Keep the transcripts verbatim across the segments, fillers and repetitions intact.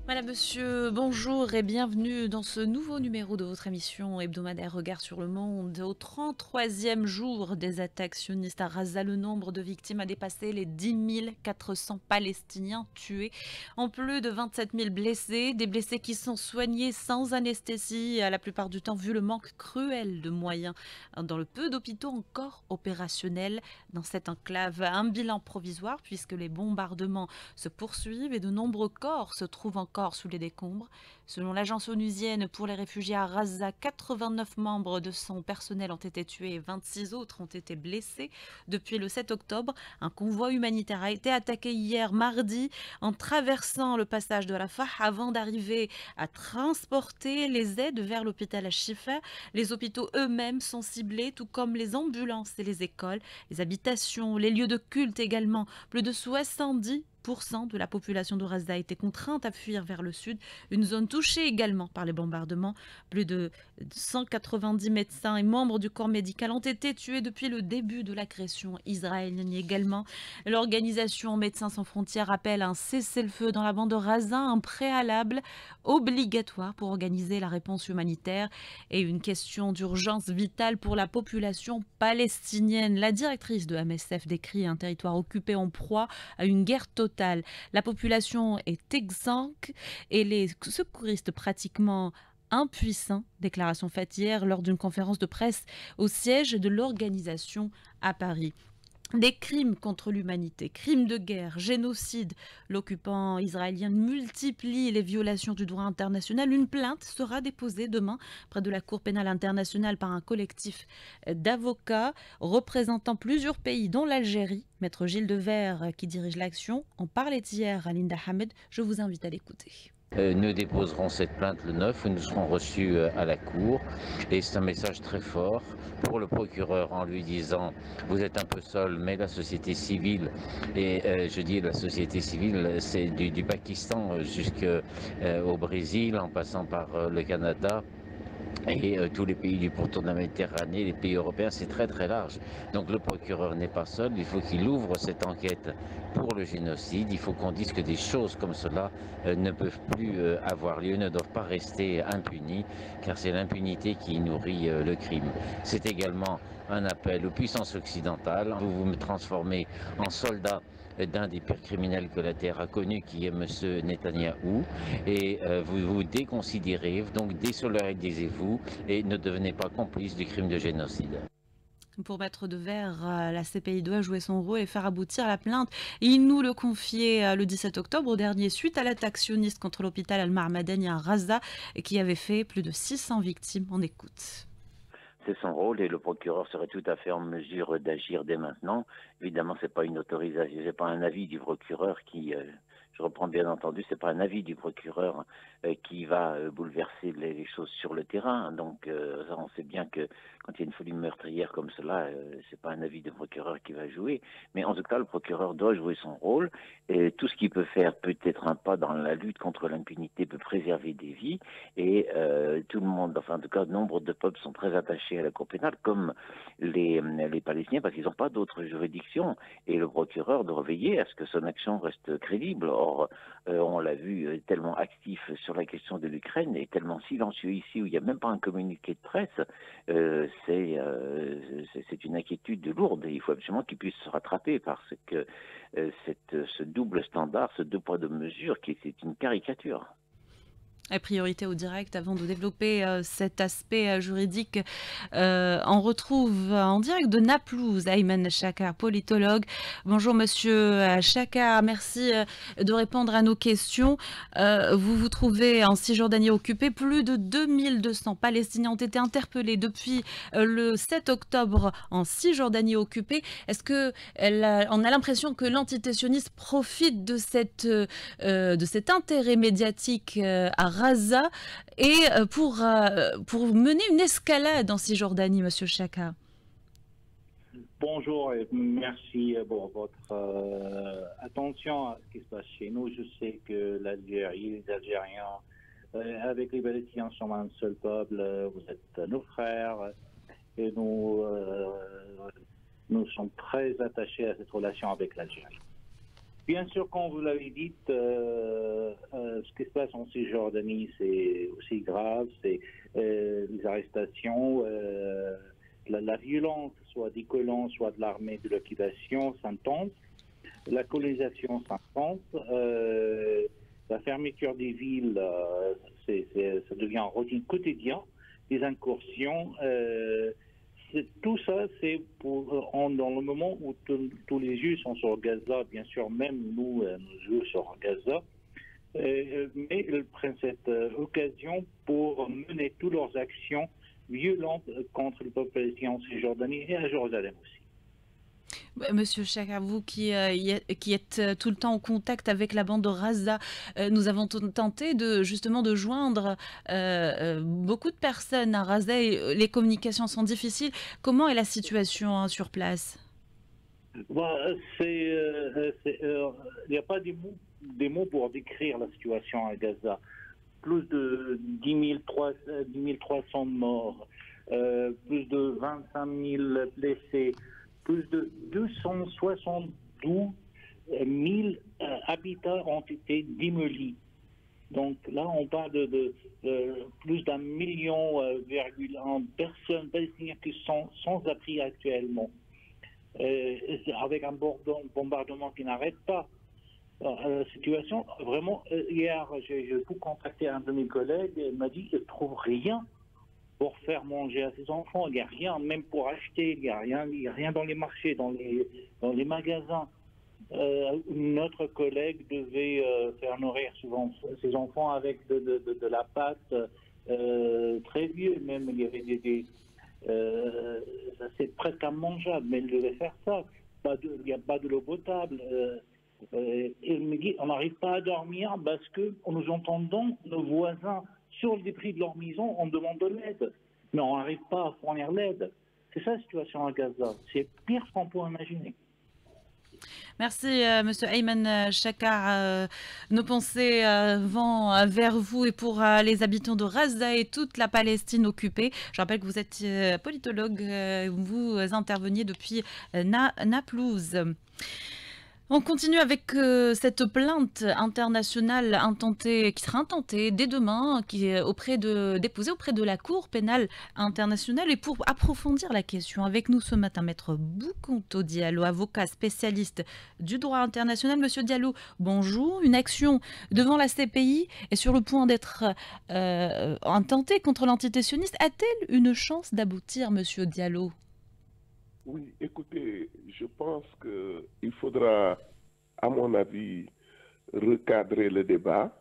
Madame, monsieur, bonjour et bienvenue dans ce nouveau numéro de votre émission hebdomadaire Regard sur le monde. Au trente-troisième jour des attaques sionistes à Gaza, le nombre de victimes a dépassé les dix mille quatre cents Palestiniens tués, en plus de vingt-sept mille blessés, des blessés qui sont soignés sans anesthésie, à la plupart du temps vu le manque cruel de moyens dans le peu d'hôpitaux encore opérationnels dans cette enclave. Un bilan provisoire puisque les bombardements se poursuivent et de nombreux corps se trouvent encore sous les décombres. Selon l'agence onusienne pour les réfugiés à Gaza, quatre-vingt-neuf membres de son personnel ont été tués et vingt-six autres ont été blessés. Depuis le sept octobre, un convoi humanitaire a été attaqué hier mardi en traversant le passage de Rafah avant d'arriver à transporter les aides vers l'hôpital Al-Shifa. Les hôpitaux eux-mêmes sont ciblés, tout comme les ambulances et les écoles, les habitations, les lieux de culte également. Plus de soixante-dix pour cent de la population de Gaza a été contrainte à fuir vers le sud, une zone touchée également par les bombardements. Plus de cent quatre-vingt-dix médecins et membres du corps médical ont été tués depuis le début de l'agression israélienne également. L'organisation Médecins sans frontières appelle un cessez-le-feu dans la bande de Gaza, un préalable obligatoire pour organiser la réponse humanitaire et une question d'urgence vitale pour la population palestinienne. La directrice de M S F décrit un territoire occupé en proie à une guerre totale. La population est exsangue et les secouristes pratiquement impuissants. Déclaration faite hier lors d'une conférence de presse au siège de l'organisation à Paris. Des crimes contre l'humanité, crimes de guerre, génocide. L'occupant israélien multiplie les violations du droit international. Une plainte sera déposée demain près de la Cour pénale internationale par un collectif d'avocats représentant plusieurs pays, dont l'Algérie. Maître Gilles Devers, qui dirige l'action, en parlait hier à Linda Hamed. Je vous invite à l'écouter. Euh, nous déposerons cette plainte le neuf, où nous serons reçus euh, à la Cour. Et c'est un message très fort pour le procureur en lui disant « Vous êtes un peu seul, mais la société civile, et euh, je dis la société civile, c'est du, du Pakistan jusqu'au euh, Brésil, en passant par euh, le Canada, et euh, tous les pays du pourtour de la Méditerranée, les pays européens, c'est très très large. Donc le procureur n'est pas seul, il faut qu'il ouvre cette enquête pour le génocide. Il faut qu'on dise que des choses comme cela euh, ne peuvent plus euh, avoir lieu, ne doivent pas rester impunies, car c'est l'impunité qui nourrit euh, le crime. C'est également un appel aux puissances occidentales. Vous vous me transformez en soldat d'un des pires criminels que la Terre a connu, qui est M. Netanyahou, et euh, vous vous déconsidérez, donc désolidarisez-vous et ne devenez pas complice du crime de génocide. Pour Maître Devers, la C P I doit jouer son rôle et faire aboutir la plainte. Il nous le confiait le dix-sept octobre dernier suite à l'attaque sioniste contre l'hôpital Al-Mahmadani à Gaza qui avait fait plus de six cents victimes. On écoute. C'est son rôle et le procureur serait tout à fait en mesure d'agir dès maintenant. Évidemment, c'est pas une autorisation, c'est pas un avis du procureur qui, euh, je reprends bien entendu, c'est pas un avis du procureur euh, qui va euh, bouleverser les, les choses sur le terrain. Donc, euh, on sait bien que quand il y a une folie meurtrière comme cela, euh, c'est pas un avis du procureur qui va jouer. Mais en tout cas, le procureur doit jouer son rôle et tout ce qu'il peut faire peut être un pas dans la lutte contre l'impunité, peut préserver des vies et euh, tout le monde, enfin en tout cas, nombre de peuples sont très attachés à la Cour pénale, comme les, les Palestiniens, parce qu'ils n'ont pas d'autre juridiction. Et le procureur doit veiller à ce que son action reste crédible. Or, euh, on l'a vu euh, tellement actif sur la question de l'Ukraine et tellement silencieux ici, où il n'y a même pas un communiqué de presse. Euh, c'est euh, c'est une inquiétude lourde et il faut absolument qu'il puisse se rattraper parce que euh, cette, ce double standard, ce deux poids deux mesures, qui c'est une caricature. La priorité au direct avant de développer euh, cet aspect euh, juridique. Euh, on retrouve euh, en direct de Naplouse Ayman Chakar, politologue. Bonjour monsieur Chakar, merci euh, de répondre à nos questions. Euh, vous vous trouvez en Cisjordanie occupée. Plus de deux mille deux cents Palestiniens ont été interpellés depuis euh, le sept octobre en Cisjordanie occupée. Est-ce que elle a, on a l'impression que l'entité sioniste profite de, cette, euh, de cet intérêt médiatique euh, à Gaza et pour, pour mener une escalade en Cisjordanie, monsieur Chakar? Bonjour et merci pour votre euh, attention à ce qui se passe chez nous. Je sais que l'Algérie, les Algériens, euh, avec les Palestiniens, sont un seul peuple. Vous êtes nos frères et nous, euh, nous sommes très attachés à cette relation avec l'Algérie. Bien sûr, comme vous l'avez dit, euh, euh, ce qui se passe en Cisjordanie, c'est aussi grave. C'est euh, les arrestations, euh, la, la violence, soit des colons, soit de l'armée de l'occupation, s'intense. La colonisation s'intense. Euh, la fermeture des villes, euh, c'est, c'est, ça devient un routine quotidien. Les incursions. Euh, Tout ça, c'est pour, en, dans le moment où tous les yeux sont sur Gaza, bien sûr, même nous, euh, nos yeux sur Gaza, euh, mais ils prennent cette euh, occasion pour mener toutes leurs actions violentes contre le peuple palestinien en Cisjordanie et à Jérusalem aussi. Monsieur Chaka, vous qui, euh, y êtes, qui êtes euh, tout le temps en contact avec la bande de Raza, euh, nous avons tenté de, justement de joindre euh, euh, beaucoup de personnes à Raza et les communications sont difficiles. Comment est la situation hein, sur place? Bon, c'est, euh, c'est, euh, il n'y a pas des mots, des mots pour décrire la situation à Gaza. Plus de dix mille trois cents morts, euh, plus de vingt-cinq mille blessés, plus de deux cent soixante-douze mille euh, habitats ont été démolis. Donc là, on parle de, de, de plus d'un million euh, virgule un personnes palestiniennes qui sont sans abri actuellement, euh, avec un bombardement qui n'arrête pas. Alors, la situation, vraiment, hier, j'ai, j'ai pu contacter un de mes collègues, il m'a dit qu'il ne trouve rien pour faire manger à ses enfants, il n'y a rien, même pour acheter, il n'y a rien, il n'y a rien dans les marchés, dans les, dans les magasins. Euh, notre collègue devait euh, faire nourrir souvent ses enfants avec de, de, de, de la pâte euh, très vieux, même il y avait des... des euh, c'est presque immangeable, mais il devait faire ça. Pas de, il n'y a pas de l'eau potable. Euh, euh, il me dit, on n'arrive pas à dormir parce que nous entendons nos voisins sur le débris de leur maison, on demande de l'aide. Mais on n'arrive pas à fournir l'aide. C'est ça la situation à Gaza. C'est pire ce qu'on peut imaginer. Merci, euh, Monsieur Ayman Chakar. Euh, nos pensées euh, vont euh, vers vous et pour euh, les habitants de Raza et toute la Palestine occupée. Je rappelle que vous êtes euh, politologue, euh, vous interveniez depuis euh, Na Naplouse. On continue avec euh, cette plainte internationale intentée, qui sera intentée dès demain, qui est auprès de, déposée auprès de la Cour pénale internationale. Et pour approfondir la question, avec nous ce matin, Maître Boukonto Diallo, avocat spécialiste du droit international. Monsieur Diallo, bonjour. Une action devant la C P I est sur le point d'être euh, intentée contre l'entité sioniste. A-t-elle une chance d'aboutir, Monsieur Diallo ? Oui, écoutez, je pense qu'il faudra, à mon avis, recadrer le débat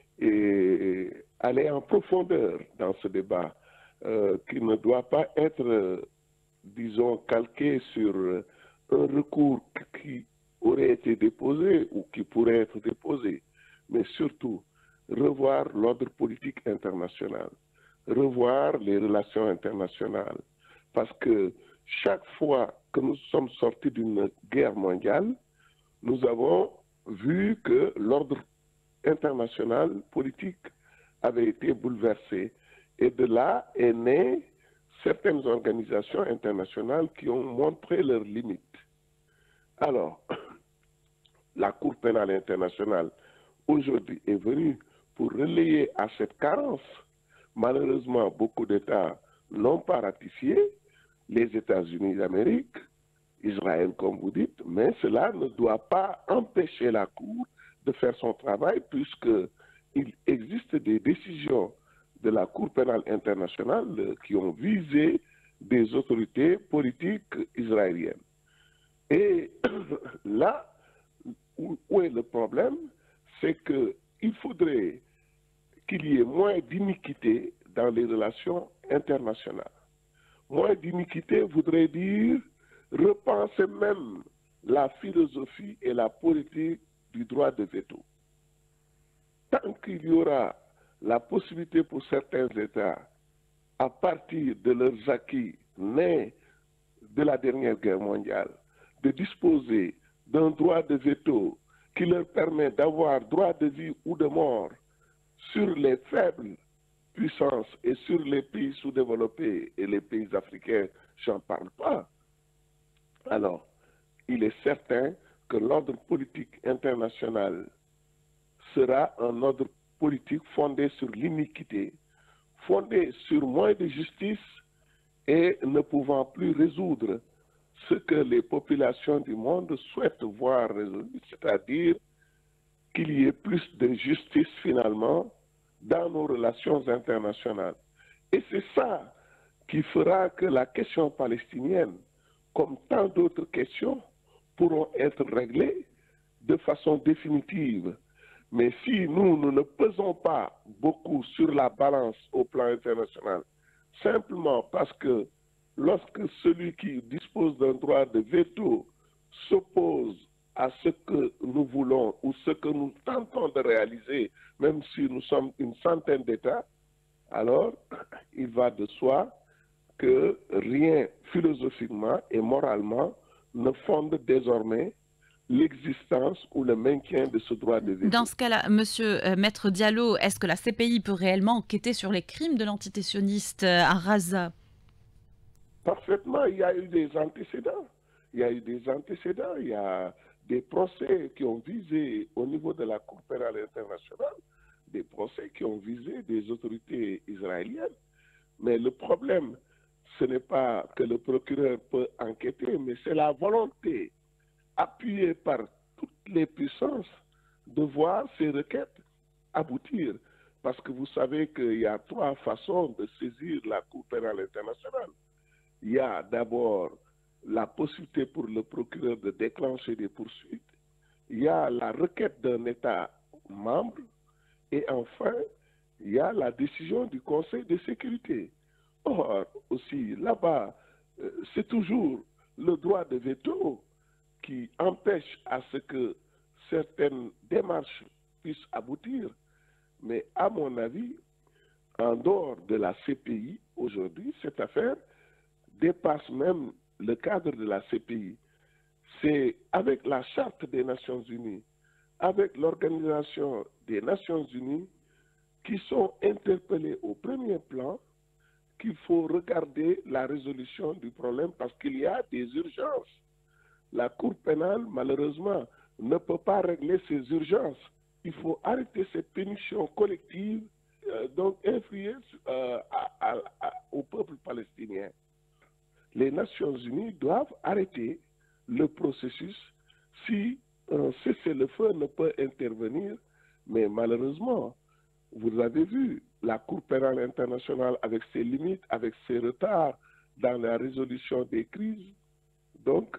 et aller en profondeur dans ce débat euh, qui ne doit pas être, disons, calqué sur un recours qui aurait été déposé ou qui pourrait être déposé, mais surtout revoir l'ordre politique international, revoir les relations internationales, parce que chaque fois que nous sommes sortis d'une guerre mondiale, nous avons vu que l'ordre international politique avait été bouleversé. Et de là est né certaines organisations internationales qui ont montré leurs limites. Alors, la Cour pénale internationale aujourd'hui est venue pour relayer à cette carence. Malheureusement, beaucoup d'États n'ont pas ratifié. Les États-Unis d'Amérique, Israël comme vous dites, mais cela ne doit pas empêcher la Cour de faire son travail puisqu'il existe des décisions de la Cour pénale internationale qui ont visé des autorités politiques israéliennes. Et là où, où est le problème, c'est qu'il faudrait qu'il y ait moins d'iniquité dans les relations internationales. Moins d'iniquité voudrait dire repenser même la philosophie et la politique du droit de veto. Tant qu'il y aura la possibilité pour certains États, à partir de leurs acquis nés de la dernière guerre mondiale, de disposer d'un droit de veto qui leur permet d'avoir droit de vie ou de mort sur les faibles puissance et sur les pays sous-développés et les pays africains, j'en parle pas. Alors, il est certain que l'ordre politique international sera un ordre politique fondé sur l'iniquité, fondé sur moins de justice et ne pouvant plus résoudre ce que les populations du monde souhaitent voir résolu, c'est-à-dire qu'il y ait plus de justice finalement dans nos relations internationales. Et c'est ça qui fera que la question palestinienne, comme tant d'autres questions, pourront être réglées de façon définitive. Mais si nous, nous ne pesons pas beaucoup sur la balance au plan international, simplement parce que lorsque celui qui dispose d'un droit de veto s'oppose à ce que nous voulons ou ce que nous tentons de réaliser, même si nous sommes une centaine d'États, alors il va de soi que rien philosophiquement et moralement ne fonde désormais l'existence ou le maintien de ce droit de veto. Dans ce cas-là, monsieur euh, Maître Diallo, est-ce que la C P I peut réellement enquêter sur les crimes de l'entité sioniste euh, à Gaza? Parfaitement, il y a eu des antécédents. Il y a eu des antécédents, il y a des procès qui ont visé au niveau de la Cour pénale internationale, des procès qui ont visé des autorités israéliennes. Mais le problème, ce n'est pas que le procureur peut enquêter, mais c'est la volonté appuyée par toutes les puissances de voir ces requêtes aboutir. Parce que vous savez qu'il y a trois façons de saisir la Cour pénale internationale. Il y a d'abord la possibilité pour le procureur de déclencher des poursuites. Il y a la requête d'un État membre. Et enfin, il y a la décision du Conseil de sécurité. Or, aussi, là-bas, c'est toujours le droit de veto qui empêche à ce que certaines démarches puissent aboutir. Mais à mon avis, en dehors de la C P I, aujourd'hui, cette affaire dépasse même le cadre de la C P I. C'est avec la Charte des Nations Unies, avec l'Organisation des Nations Unies, qui sont interpellés au premier plan, qu'il faut regarder la résolution du problème parce qu'il y a des urgences. La Cour pénale, malheureusement, ne peut pas régler ces urgences. Il faut arrêter cette punition collective, euh, donc influer euh, à, à, à, au peuple palestinien. Les Nations Unies doivent arrêter le processus si un cessez-le-feu ne peut intervenir, mais malheureusement, vous avez vu la Cour pénale internationale avec ses limites, avec ses retards dans la résolution des crises, donc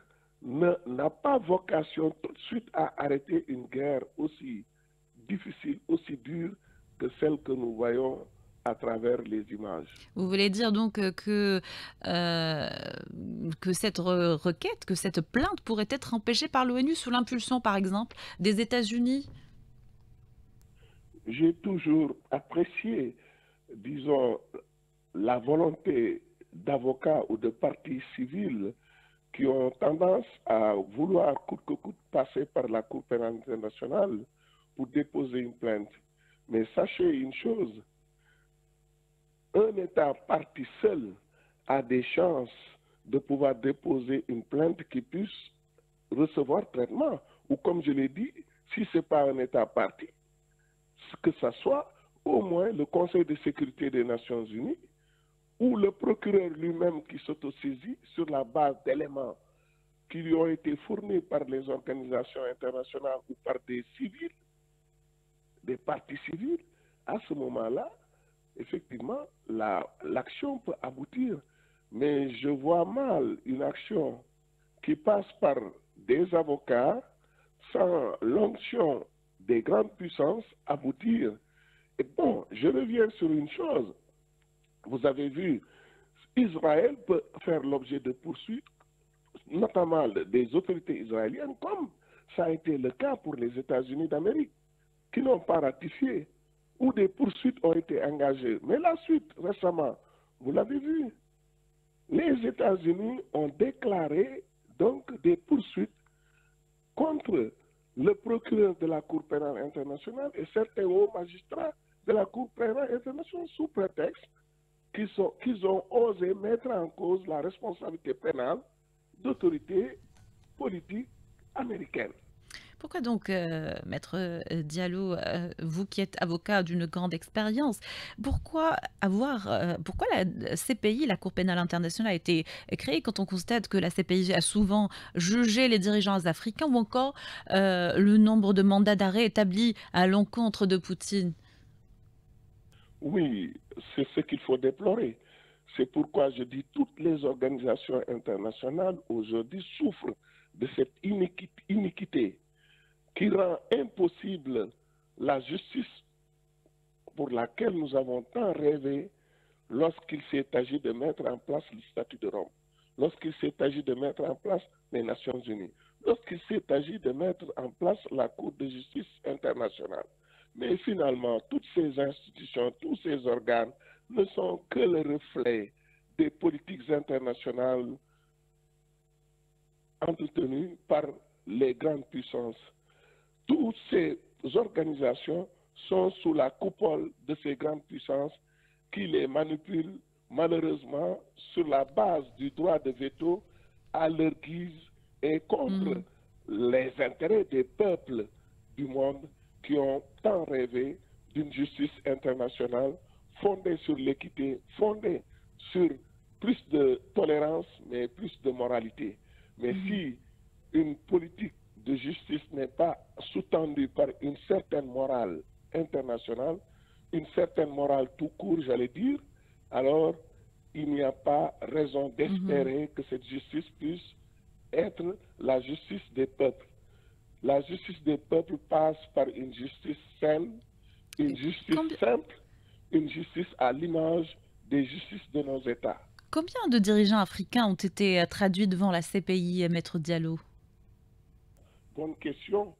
n'a pas vocation tout de suite à arrêter une guerre aussi difficile, aussi dure que celle que nous voyons à travers les images. Vous voulez dire donc que, euh, que cette re requête, que cette plainte pourrait être empêchée par l'ONU sous l'impulsion, par exemple, des États-Unis? J'ai toujours apprécié, disons, la volonté d'avocats ou de partis civils qui ont tendance à vouloir coûte que coûte passer par la Cour pénale internationale pour déposer une plainte. Mais sachez une chose, un État parti seul a des chances de pouvoir déposer une plainte qui puisse recevoir traitement. Ou comme je l'ai dit, si ce n'est pas un État parti, que ce soit au moins le Conseil de sécurité des Nations Unies ou le procureur lui-même qui s'autosaisit sur la base d'éléments qui lui ont été fournis par les organisations internationales ou par des civils, des partis civils, à ce moment-là, effectivement, l'action la, peut aboutir. Mais je vois mal une action qui passe par des avocats sans l'onction des grandes puissances aboutir. Et bon, je reviens sur une chose. Vous avez vu, Israël peut faire l'objet de poursuites, notamment des autorités israéliennes, comme ça a été le cas pour les États-Unis d'Amérique, qui n'ont pas ratifié, où des poursuites ont été engagées. Mais la suite, récemment, vous l'avez vu, les États-Unis ont déclaré donc des poursuites contre le procureur de la Cour pénale internationale et certains hauts magistrats de la Cour pénale internationale sous prétexte qu'ils qu'ils ont osé mettre en cause la responsabilité pénale d'autorités politiques américaines. Pourquoi donc, heu, maître, heu, Diallo, heu, vous qui êtes avocat d'une grande expérience, pourquoi avoir, heu, pourquoi la C P I, la Cour pénale internationale, a été créée quand on constate que la C P I a souvent jugé les dirigeants africains ou encore, heu, le nombre de mandats d'arrêt établis à l'encontre de Poutine? Oui, c'est ce qu'il faut déplorer. C'est pourquoi je dis toutes les organisations internationales aujourd'hui souffrent de cette iniquité, iniquité qui rend impossible la justice pour laquelle nous avons tant rêvé lorsqu'il s'est agi de mettre en place le statut de Rome, lorsqu'il s'est agi de mettre en place les Nations Unies, lorsqu'il s'est agi de mettre en place la Cour de justice internationale. Mais finalement, toutes ces institutions, tous ces organes ne sont que le reflet des politiques internationales entretenues par les grandes puissances. Toutes ces organisations sont sous la coupole de ces grandes puissances qui les manipulent malheureusement sur la base du droit de veto à leur guise et contre Mmh. les intérêts des peuples du monde qui ont tant rêvé d'une justice internationale fondée sur l'équité, fondée sur plus de tolérance, mais plus de moralité. Mais Mmh. si une politique de justice n'est pas sous-tendue par une certaine morale internationale, une certaine morale tout court, j'allais dire, alors il n'y a pas raison Mmh. d'espérer que cette justice puisse être la justice des peuples. La justice des peuples passe par une justice saine, une justice Combi simple, une justice à l'image des justices de nos États. Combien de dirigeants africains ont été, heu, traduits devant la C P I, maître Diallo? Bonne question.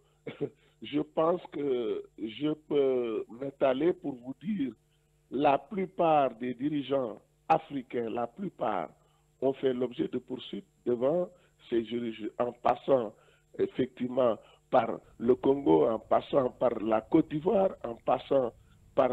Je pense que je peux m'étaler pour vous dire la plupart des dirigeants africains, la plupart, ont fait l'objet de poursuites devant ces juridictions, en passant effectivement par le Congo, en passant par la Côte d'Ivoire, en passant par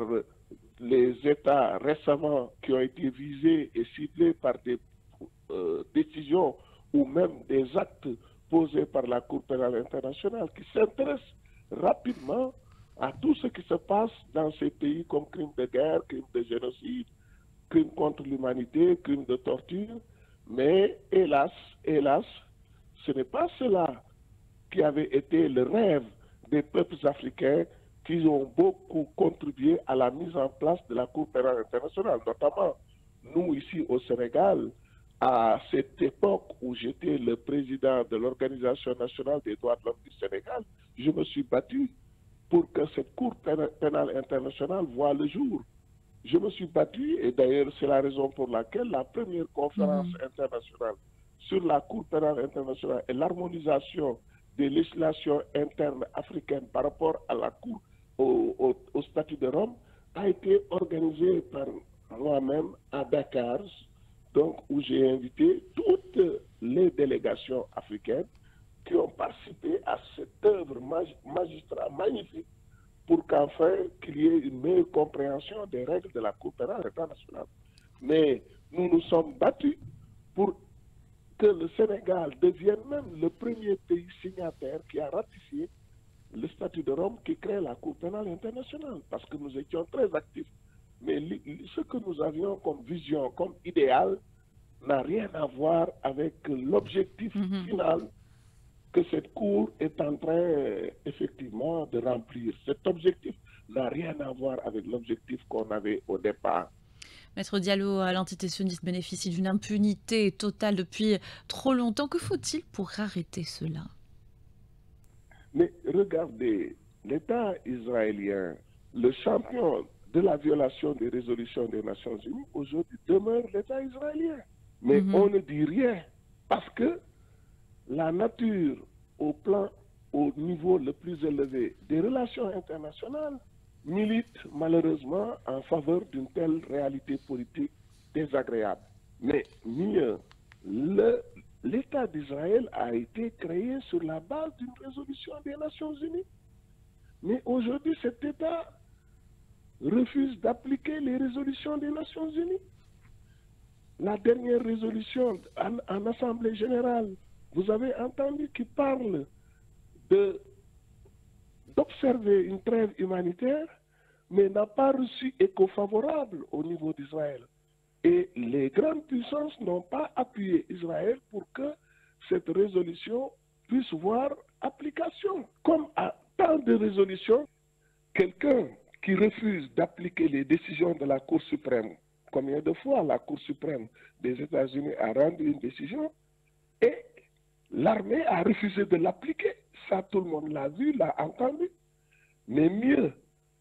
les États récemment qui ont été visés et ciblés par des euh, décisions ou même des actes posés par la Cour pénale internationale qui s'intéresse rapidement à tout ce qui se passe dans ces pays comme crimes de guerre, crimes de génocide, crimes contre l'humanité, crimes de torture. Mais hélas, hélas, ce n'est pas cela qui avait été le rêve des peuples africains qui ont beaucoup contribué à la mise en place de la Cour pénale internationale, notamment nous ici au Sénégal. À cette époque où j'étais le président de l'Organisation nationale des droits de l'homme du Sénégal, je me suis battu pour que cette Cour pénale internationale voie le jour. Je me suis battu, et d'ailleurs c'est la raison pour laquelle la première conférence Mmh. internationale sur la Cour pénale internationale et l'harmonisation des législations internes africaines par rapport à la Cour, au, au, au statut de Rome, a été organisée par moi-même à Dakar, donc où j'ai invité toutes les délégations africaines qui ont participé à cette œuvre mag magistrale magnifique pour qu'enfin qu'il y ait une meilleure compréhension des règles de la Cour pénale internationale. Mais nous nous sommes battus pour que le Sénégal devienne même le premier pays signataire qui a ratifié le statut de Rome qui crée la Cour pénale internationale, parce que nous étions très actifs. Mais ce que nous avions comme vision, comme idéal, n'a rien à voir avec l'objectif Mmh. final que cette Cour est en train effectivement de remplir. Cet objectif n'a rien à voir avec l'objectif qu'on avait au départ. Maître Diallo, l'antiterroriste bénéficie d'une impunité totale depuis trop longtemps. Que faut-il pour arrêter cela? Mais regardez, l'État israélien, le champion de la violation des résolutions des Nations Unies, aujourd'hui demeure l'État israélien. Mais Mmh. on ne dit rien parce que la nature au plan, au niveau le plus élevé des relations internationales milite malheureusement en faveur d'une telle réalité politique désagréable. Mais mieux, l'État d'Israël a été créé sur la base d'une résolution des Nations Unies. Mais aujourd'hui, cet État refuse d'appliquer les résolutions des Nations Unies. La dernière résolution en, en Assemblée générale, vous avez entendu qui parle de d'observer une trêve humanitaire, mais n'a pas reçu écho favorable au niveau d'Israël. Et les grandes puissances n'ont pas appuyé Israël pour que cette résolution puisse voir application. Comme à tant de résolutions, quelqu'un qui refuse d'appliquer les décisions de la Cour suprême, combien de fois la Cour suprême des États-Unis a rendu une décision et l'armée a refusé de l'appliquer. Ça, tout le monde l'a vu, l'a entendu. Mais mieux,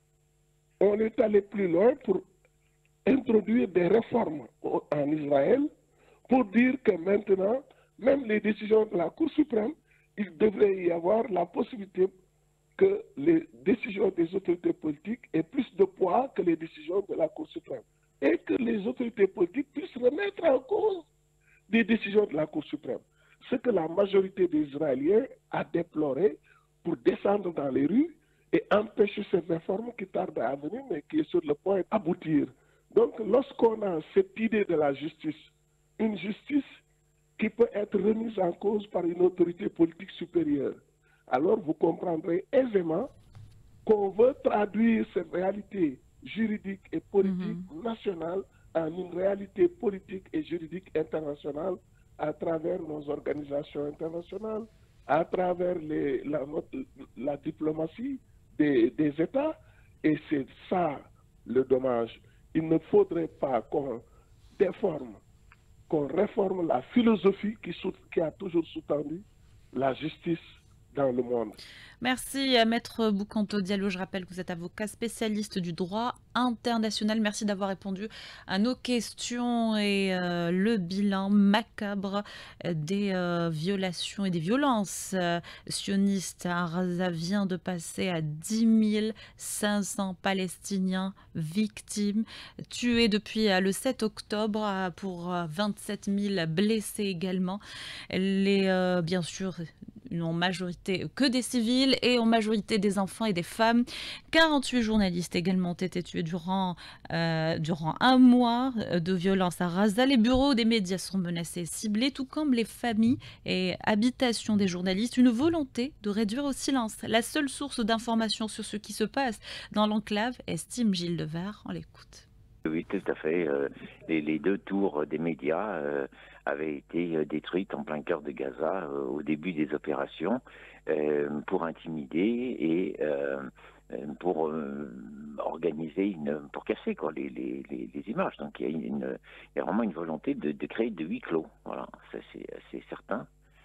on est allé plus loin pour introduire des réformes en Israël pour dire que maintenant, même les décisions de la Cour suprême, il devrait y avoir la possibilité que les décisions des autorités politiques aient plus de poids que les décisions de la Cour suprême. Et que les autorités politiques puissent remettre en cause des décisions de la Cour suprême. Ce que la majorité des Israéliens a déploré pour descendre dans les rues et empêcher cette réforme qui tarde à venir, mais qui est sur le point d'aboutir. Donc, lorsqu'on a cette idée de la justice, une justice qui peut être remise en cause par une autorité politique supérieure, alors vous comprendrez aisément qu'on veut traduire cette réalité juridique et politique mm-hmm. nationale en une réalité politique et juridique internationale à travers nos organisations internationales, à travers les, la, la diplomatie des, des États. Et c'est ça le dommage. Il ne faudrait pas qu'on déforme, qu'on réforme la philosophie qui, qui a toujours sous-tendu la justice dans le monde. Merci à Maître Boucanto Diallo. Je rappelle que vous êtes avocat spécialiste du droit international. Merci d'avoir répondu à nos questions et euh, le bilan macabre des euh, violations et des violences euh, sionistes à Gaza vient de passer à dix mille cinq cents Palestiniens victimes, tués depuis euh, le sept octobre euh, pour euh, vingt-sept mille blessés également. Les, euh, bien sûr, en majorité que des civils et en majorité des enfants et des femmes. quarante-huit journalistes également ont été tués durant, euh, durant un mois de violence à Gaza. Les bureaux des médias sont menacés et ciblés, tout comme les familles et habitations des journalistes. Une volonté de réduire au silence la seule source d'information sur ce qui se passe dans l'enclave, estime Gilles Devers. On l'écoute. Oui, tout à fait. Euh, les, les deux tours des médias euh, avaient été euh, détruites en plein cœur de Gaza euh, au début des opérations euh, pour intimider et euh, pour euh, organiser, une, pour casser quoi, les, les, les, les images. Donc il y a, une, il y a vraiment une volonté de, de créer de huis clos. Voilà, ça c'est certain.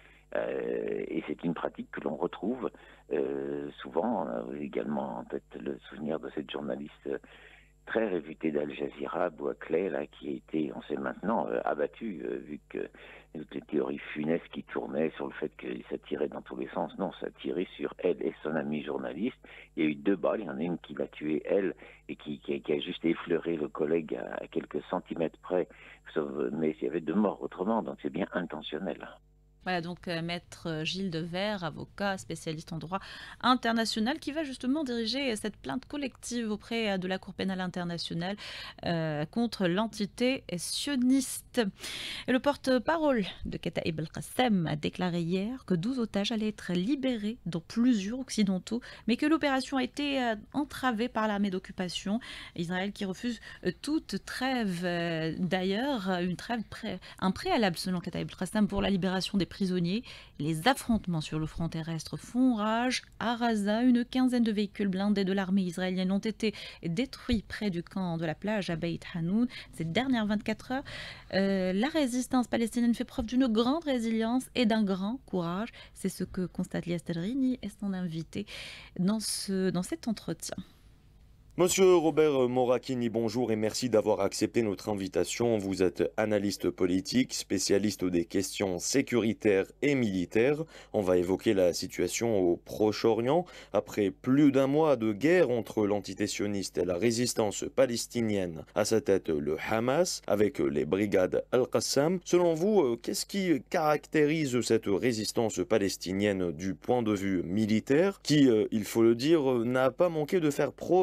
Euh, et c'est une pratique que l'on retrouve euh, souvent. On a également en tête le souvenir de cette journaliste très réputé d'Al Jazeera, Bouakley, là, qui a été, on sait maintenant, euh, abattu, euh, vu que toutes les théories funestes qui tournaient sur le fait que ça tirait dans tous les sens. Non, ça tirait sur elle et son ami journaliste. Il y a eu deux balles, il y en a une qui l'a tuée, elle, et qui, qui, qui a juste effleuré le collègue à, à quelques centimètres près. Sauf, mais il y avait deux morts autrement, donc c'est bien intentionnel. Voilà donc euh, Maître Gilles Devers, avocat spécialiste en droit international, qui va justement diriger cette plainte collective auprès de la Cour pénale internationale euh, contre l'entité sioniste. Et le porte-parole de Kataib el-Qassam a déclaré hier que douze otages allaient être libérés, dont plusieurs occidentaux, mais que l'opération a été euh, entravée par l'armée d'occupation. Israël qui refuse euh, toute trêve, euh, d'ailleurs, une trêve pré un préalable selon Kataib el-Qassam pour la libération des prisonniers. Les affrontements sur le front terrestre font rage. À Gaza, une quinzaine de véhicules blindés de l'armée israélienne ont été détruits près du camp de la plage à Beit Hanoun ces dernières vingt-quatre heures. Euh, la résistance palestinienne fait preuve d'une grande résilience et d'un grand courage. C'est ce que constate Lias Telrini et son invité dans, ce, dans cet entretien. Monsieur Robert Morachini, bonjour et merci d'avoir accepté notre invitation. Vous êtes analyste politique, spécialiste des questions sécuritaires et militaires. On va évoquer la situation au Proche-Orient. Après plus d'un mois de guerre entre l'entité sioniste et la résistance palestinienne, à sa tête le Hamas, avec les brigades Al-Qassam. Selon vous, qu'est-ce qui caractérise cette résistance palestinienne du point de vue militaire, qui, il faut le dire, n'a pas manqué de faire preuve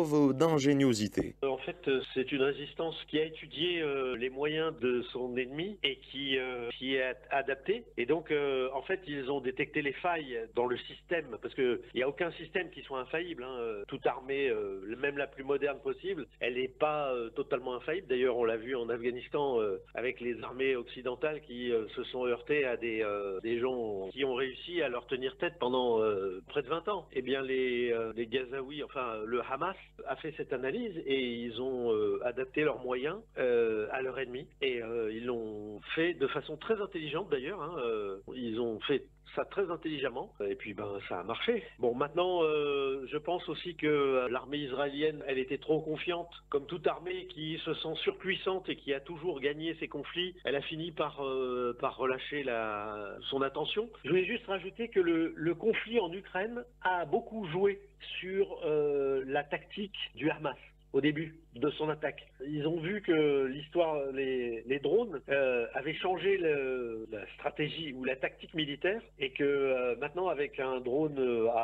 d'ingéniosité. En fait, c'est une résistance qui a étudié euh, les moyens de son ennemi et qui, euh, qui est adaptée. Et donc, euh, en fait, ils ont détecté les failles dans le système, parce qu'il n'y a aucun système qui soit infaillible. Hein. Toute armée, euh, même la plus moderne possible, elle n'est pas euh, totalement infaillible. D'ailleurs, on l'a vu en Afghanistan euh, avec les armées occidentales qui euh, se sont heurtées à des, euh, des gens qui ont réussi à leur tenir tête pendant euh, près de vingt ans. Eh bien, les, euh, les Gazaouis, enfin, le Hamas a fait cette analyse et ils ont euh, adapté leurs moyens euh, à leur ennemi. Et euh, ils l'ont fait de façon très intelligente d'ailleurs. Hein. Euh, ils ont fait ça très intelligemment, et puis ben ça a marché. Bon, maintenant, euh, je pense aussi que l'armée israélienne, elle était trop confiante. Comme toute armée qui se sent surpuissante et qui a toujours gagné ses conflits, elle a fini par, euh, par relâcher la, son attention. Je voulais juste rajouter que le, le conflit en Ukraine a beaucoup joué sur euh, la tactique du Hamas au début de son attaque. Ils ont vu que l'histoire, les, les drones euh, avaient changé le, la stratégie ou la tactique militaire et que euh, maintenant avec un drone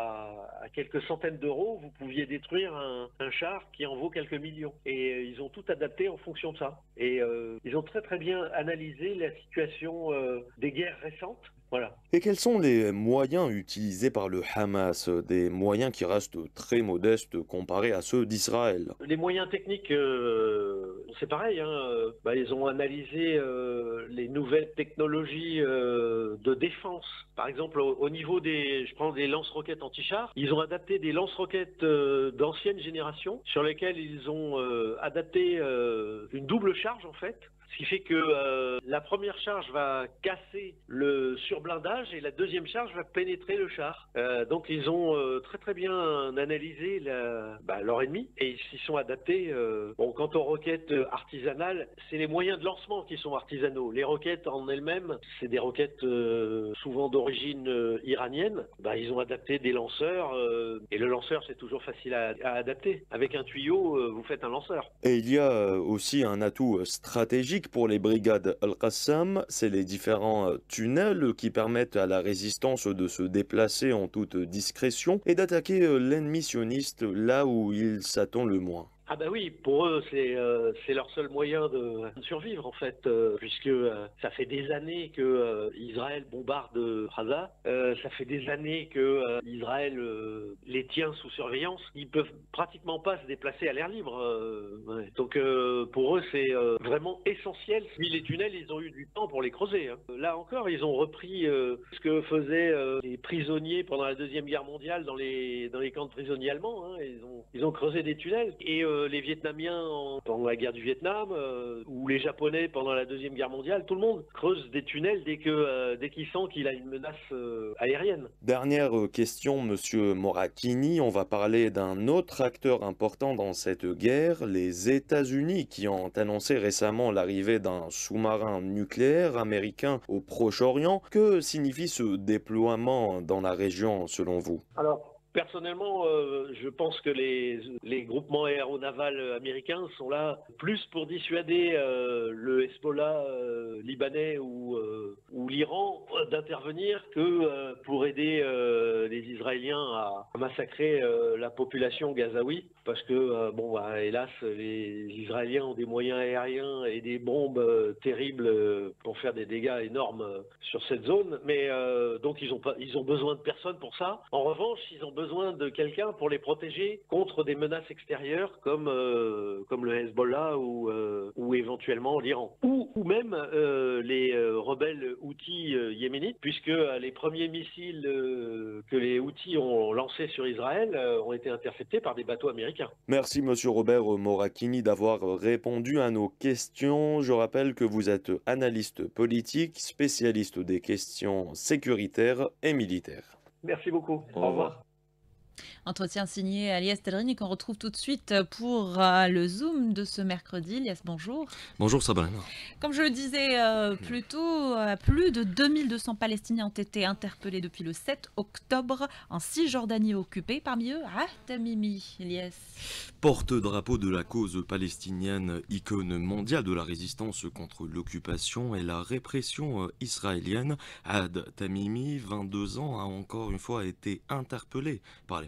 à, à quelques centaines d'euros, vous pouviez détruire un, un char qui en vaut quelques millions. Et euh, ils ont tout adapté en fonction de ça. Et euh, ils ont très très bien analysé la situation euh, des guerres récentes. Voilà. Et quels sont les moyens utilisés par le Hamas, des moyens qui restent très modestes comparés à ceux d'Israël? Les moyens techniques, euh, c'est pareil. Hein. Bah, ils ont analysé euh, les nouvelles technologies euh, de défense. Par exemple, au, au niveau des, je prends des lance-roquettes anti-chars, ils ont adapté des lance-roquettes euh, d'ancienne génération sur lesquelles ils ont euh, adapté euh, une double charge en fait. Ce qui fait que euh, la première charge va casser le surblindage et la deuxième charge va pénétrer le char. Euh, donc ils ont euh, très très bien analysé la, bah, leur ennemi et ils s'y sont adaptés. Euh, bon, quant aux roquettes artisanales, c'est les moyens de lancement qui sont artisanaux. Les roquettes en elles-mêmes, c'est des roquettes euh, souvent d'origine euh, iranienne. Bah, ils ont adapté des lanceurs euh, et le lanceur c'est toujours facile à, à adapter. Avec un tuyau, euh, vous faites un lanceur. Et il y a aussi un atout stratégique pour les brigades Al-Qassam, c'est les différents tunnels qui permettent à la résistance de se déplacer en toute discrétion et d'attaquer l'ennemi sioniste là où il s'attend le moins. Ah bah oui, pour eux, c'est euh, c'est leur seul moyen de survivre en fait, euh, puisque euh, ça fait des années que euh, Israël bombarde Gaza, euh, ça fait des années que euh, Israël euh, les tient sous surveillance, ils peuvent pratiquement pas se déplacer à l'air libre. Euh, ouais. Donc euh, pour eux, c'est euh, vraiment essentiel. Puis les tunnels, ils ont eu du temps pour les creuser. Hein. Là encore, ils ont repris euh, ce que faisaient euh, les prisonniers pendant la Deuxième Guerre mondiale dans les, dans les camps de prisonniers allemands. Hein. Ils ont, ils ont creusé des tunnels et euh, les Vietnamiens en, pendant la guerre du Vietnam euh, ou les Japonais pendant la Deuxième Guerre mondiale, tout le monde creuse des tunnels dès que euh, dès qu'il sent qu'il a une menace euh, aérienne. Dernière question, monsieur Moracchini, on va parler d'un autre acteur important dans cette guerre, les États-Unis, qui ont annoncé récemment l'arrivée d'un sous-marin nucléaire américain au Proche-Orient. Que signifie ce déploiement dans la région selon vous? Alors, personnellement, euh, je pense que les, les groupements aéronavals américains sont là plus pour dissuader euh, le Hezbollah euh, libanais ou, euh, ou l'Iran d'intervenir que euh, pour aider euh, les Israéliens à, à massacrer euh, la population gazaoui. Parce que, euh, bon, bah, hélas, les Israéliens ont des moyens aériens et des bombes euh, terribles euh, pour faire des dégâts énormes euh, sur cette zone. Mais euh, donc, ils ont, pas, ils ont besoin de personne pour ça. En revanche, ils ont besoin de quelqu'un pour les protéger contre des menaces extérieures comme, euh, comme le Hezbollah ou, euh, ou éventuellement l'Iran. Ou, ou même euh, les euh, rebelles Houthis euh, yéménites, puisque euh, les premiers missiles euh, que les Houthis ont lancés sur Israël euh, ont été interceptés par des bateaux américains. Merci monsieur Robert Moracchini d'avoir répondu à nos questions. Je rappelle que vous êtes analyste politique, spécialiste des questions sécuritaires et militaires. Merci beaucoup. Au Au revoir. Entretien signé Alyes Telrini qu'on retrouve tout de suite pour euh, le Zoom de ce mercredi. Alyes, bonjour. Bonjour Sabrina. Comme je le disais euh, plus tôt, euh, plus de deux mille deux cents Palestiniens ont été interpellés depuis le sept octobre en Cisjordanie occupée. Parmi eux, ah, Tamimi, Alyes. Porte-drapeau de la cause palestinienne, icône mondiale de la résistance contre l'occupation et la répression israélienne, Had Tamimi, vingt-deux ans, a encore une fois été interpellé par les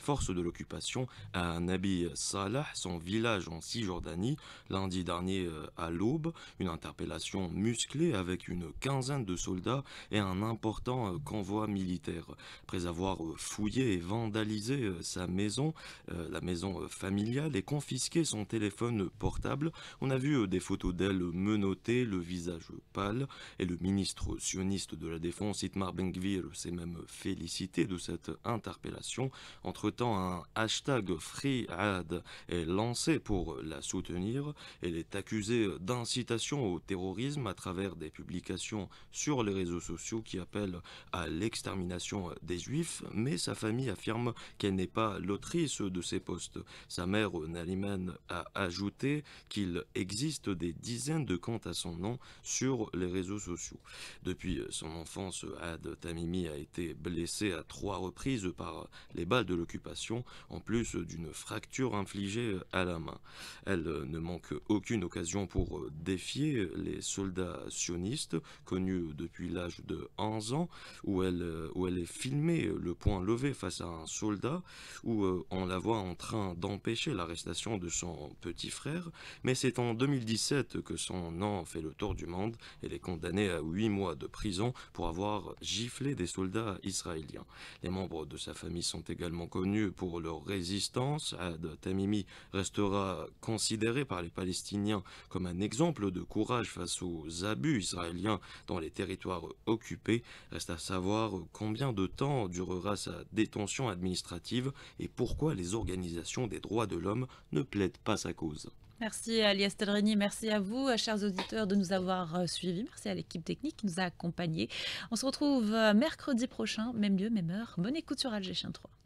forces de l'occupation à Nabi Salah, son village en Cisjordanie, lundi dernier à l'aube. Une interpellation musclée avec une quinzaine de soldats et un important convoi militaire. Après avoir fouillé et vandalisé sa maison, la maison familiale, et confisqué son téléphone portable, on a vu des photos d'elle menottée, le visage pâle, et le ministre sioniste de la Défense, Itamar Ben-Gvir, s'est même félicité de cette interpellation. Entre-temps, un hashtag FreeAd est lancé pour la soutenir. Elle est accusée d'incitation au terrorisme à travers des publications sur les réseaux sociaux qui appellent à l'extermination des Juifs, mais sa famille affirme qu'elle n'est pas l'autrice de ces posts. Sa mère, Nariman, a ajouté qu'il existe des dizaines de comptes à son nom sur les réseaux sociaux. Depuis son enfance, Had Tamimi a été blessée à trois reprises par les balles de l'occupation, en plus d'une fracture infligée à la main. Elle ne manque aucune occasion pour défier les soldats sionistes, connus depuis l'âge de onze ans, où elle, où elle est filmée le poing levé face à un soldat, où on la voit en train d'empêcher l'arrestation de son petit frère. Mais c'est en deux mille dix-sept que son nom fait le tour du monde. Elle est condamnée à huit mois de prison pour avoir giflé des soldats israéliens. Les membres de sa famille sont également connus pour leur résistance. Had Tamimi restera considéré par les Palestiniens comme un exemple de courage face aux abus israéliens dans les territoires occupés. Reste à savoir combien de temps durera sa détention administrative et pourquoi les organisations des droits de l'homme ne plaident pas sa cause. Merci Alias Telreni, merci à vous, chers auditeurs, de nous avoir suivis. Merci à l'équipe technique qui nous a accompagnés. On se retrouve mercredi prochain, même lieu, même heure. Bonne écoute sur Alger Chien trois.